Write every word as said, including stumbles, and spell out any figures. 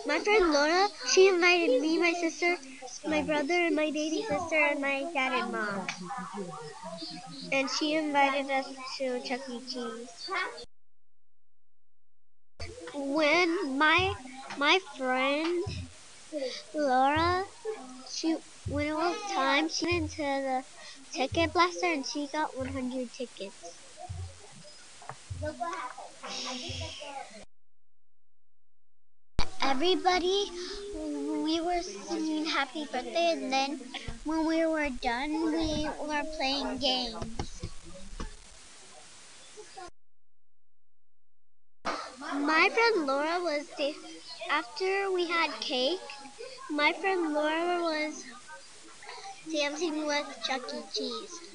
My friend Laura, she invited me, my sister, my brother, and my baby sister, and my dad and mom. And she invited us to Chuck E. Cheese. When my my friend Laura, she when it was time, she went into the ticket blaster and she got one hundred tickets. Everybody, we were singing happy birthday, and then when we were done, we were playing games. My friend Laura was, after we had cake, my friend Laura was dancing with Chuck E. Cheese.